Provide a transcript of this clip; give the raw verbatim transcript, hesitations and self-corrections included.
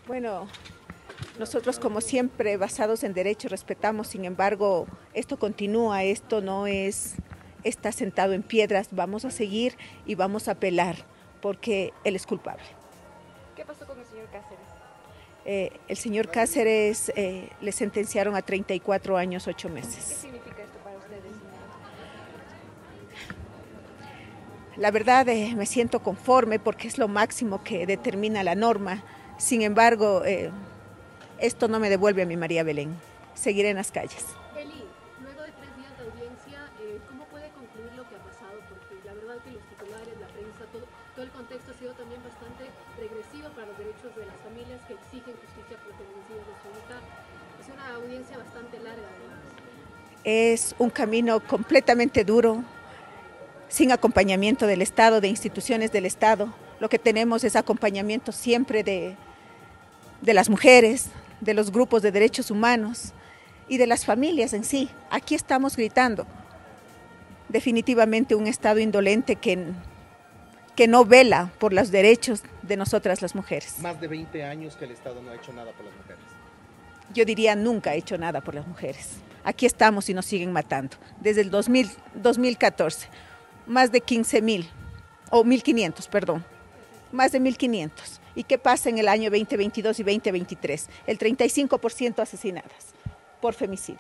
Bueno, nosotros como siempre basados en derecho respetamos, sin embargo, esto continúa, esto no es, está sentado en piedras, vamos a seguir y vamos a apelar porque él es culpable. ¿Qué pasó con el señor Cáceres? Eh, el señor Cáceres eh, le sentenciaron a treinta y cuatro años, ocho ¿Qué meses. significa esto para ustedes, señora? La verdad eh, me siento conforme porque es lo máximo que determina la norma. Sin embargo, eh, esto no me devuelve a mi María Belén. Seguiré en las calles. Eli, luego de tres días de audiencia, eh, ¿cómo puede concluir lo que ha pasado? Porque la verdad que los titulares, la prensa, todo, todo el contexto ha sido también bastante regresivo para los derechos de las familias que exigen justicia por el feminicidio de su hija. Es una audiencia bastante larga, además. Es un camino completamente duro, sin acompañamiento del Estado, de instituciones del Estado. Lo que tenemos es acompañamiento siempre de, de las mujeres, de los grupos de derechos humanos y de las familias en sí. Aquí estamos gritando. Definitivamente un Estado indolente que, que no vela por los derechos de nosotras las mujeres. Más de veinte años que el Estado no ha hecho nada por las mujeres. Yo diría nunca ha hecho nada por las mujeres. Aquí estamos y nos siguen matando. Desde el dos mil, dos mil catorce, más de quince mil, o mil quinientos, perdón, más de mil quinientos. ¿Y qué pasa en el año veinte veintidós y veinte veintitrés? El treinta y cinco por ciento asesinadas por femicidio.